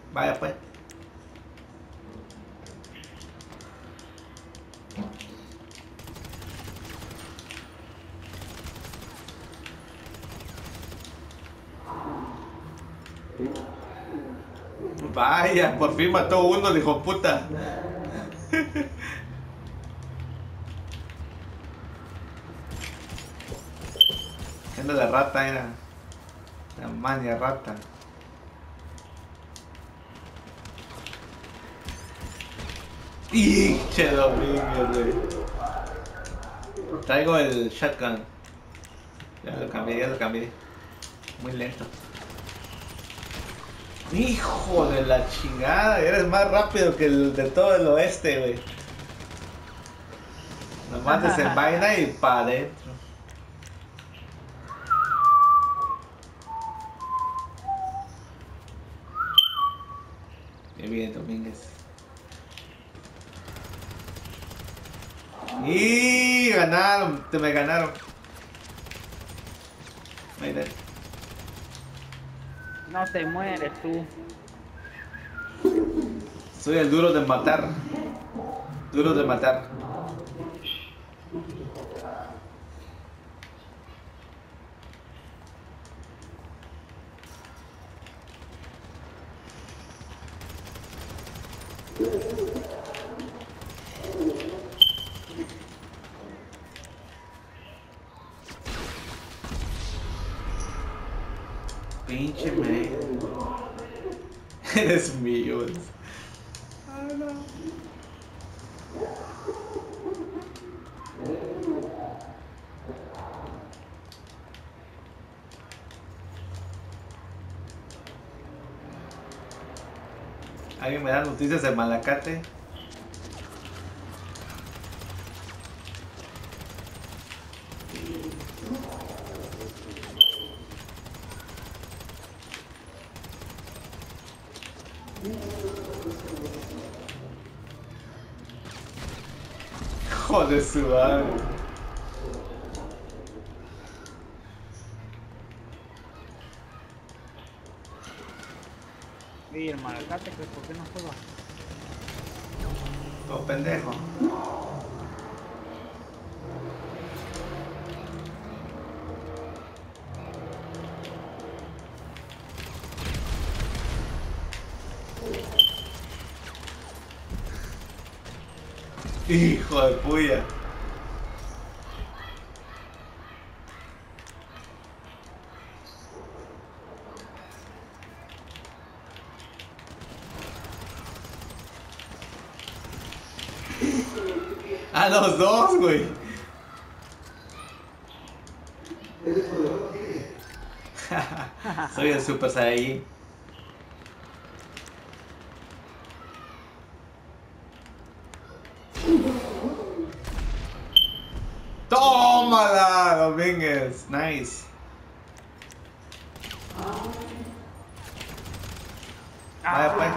Vaya pues. Vaya, por fin mató uno, el hijo puta. Anda la rata, era. La mania rata. ¡Y! Che, Domínguez, güey. Traigo el shotgun. Ya lo cambié, ya lo cambié. Muy lento. Hijo de la chingada, eres más rápido que el de todo el oeste, güey. Nomás desenvaina y pa' adentro. Qué bien, Domínguez. Y ganaron, te me ganaron. Mira. No te mueres tú. Soy el duro de matar. Duro de matar. Pinche me. Eres mío. Ah, no. ¿Alguien me da noticias de Malacate? Joder, su madre. Y el Malacate, pues, ¿por qué no juega? Oh, pendejo. Hijo de puya. A los dos, güey. Soy el Super Saiyajin. Tómala, Domínguez. Nice. Vaya pues.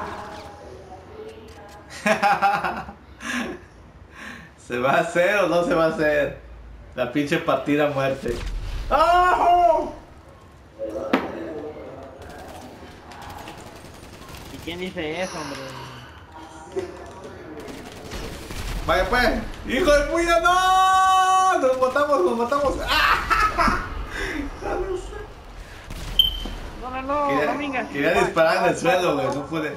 ¿Se va a hacer o no se va a hacer? La pinche partida a muerte. ¡Oh! ¿Y quién dice eso, hombre? Vaya pues. ¡Hijo de puya, no! Nos matamos, nos matamos. ¡Ah! No, Domínguez. Quería disparar en el suelo, güey. No pude.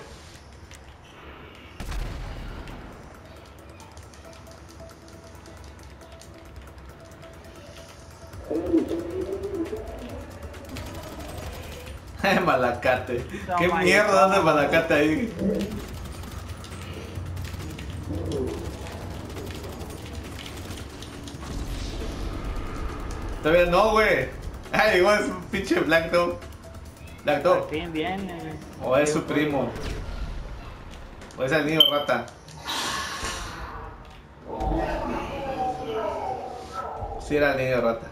Malacate. ¿Qué mierda anda Malacate ahí? Todavía no, güey. Ay, igual es un pinche Black Dog. Black Dog. Bien, bien. O es su primo. O es el niño rata. Sí, era el niño rata.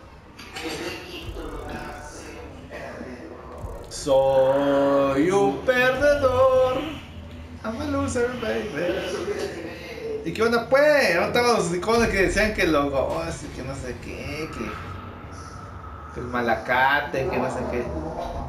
Soy un perdedor. I'm a loser, baby. ¿Y qué onda, pues? ¿No estaban los iconos que decían que lo que no sé qué, que el Malacate, que no sé qué?